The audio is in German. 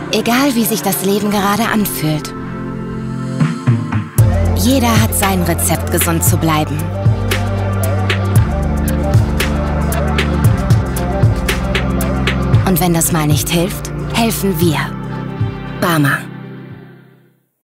Egal wie sich das Leben gerade anfühlt. Jeder hat sein Rezept, gesund zu bleiben. Und wenn das mal nicht hilft, helfen wir. Barmer.